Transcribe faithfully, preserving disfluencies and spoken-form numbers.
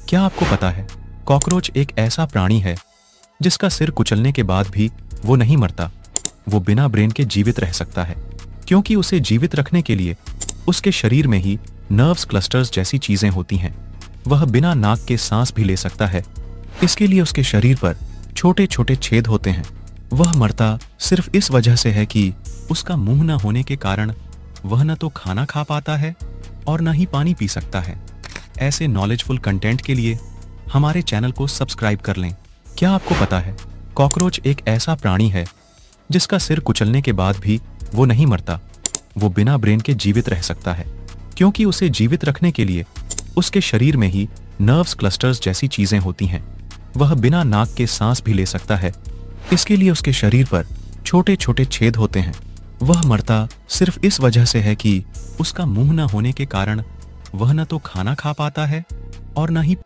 क्या आपको पता है कॉकरोच एक ऐसा प्राणी है जिसका सिर कुचलने के बाद भी वो नहीं मरता। वो बिना ब्रेन के जीवित रह सकता है क्योंकि उसे जीवित रखने के लिए उसके शरीर में ही नर्व्स क्लस्टर्स जैसी चीजें होती हैं। वह बिना नाक के सांस भी ले सकता है, इसके लिए उसके शरीर पर छोटे छोटे छेद होते हैं। वह मरता सिर्फ इस वजह से है कि उसका मुंह न होने के कारण वह न तो खाना खा पाता है और न ही पानी पी सकता है। ऐसे नॉलेजफुल कंटेंट के लिए हमारे चैनल को सब्सक्राइब कर लें। क्या आपको पता है कॉकरोच एक ऐसा प्राणी है जिसका सिर कुचलने के बाद भी वो नहीं मरता। वो बिना ब्रेन के जीवित रह सकता है क्योंकि उसे जीवित रखने के लिए उसके शरीर में ही नर्व्स क्लस्टर्स जैसी चीजें होती हैं। वह बिना नाक के सांस भी ले सकता है, इसके लिए उसके शरीर पर छोटे छोटे छेद होते हैं। वह मरता सिर्फ इस वजह से है कि उसका मुंह न होने के कारण वह न तो खाना खा पाता है और न ही